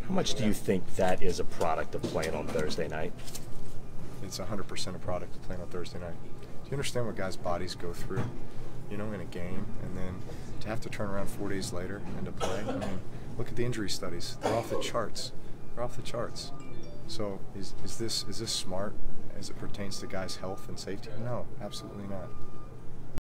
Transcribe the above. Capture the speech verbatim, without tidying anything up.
How much do you think that is a product of playing on Thursday night? It's one hundred percent a product of playing on Thursday night. Do you understand what guys' bodies go through, you know, in a game, and then to have to turn around four days later and to play? I mean, look at the injury studies. They're off the charts. They're off the charts. So is, is this is this smart as it pertains to guys' health and safety? No, absolutely not.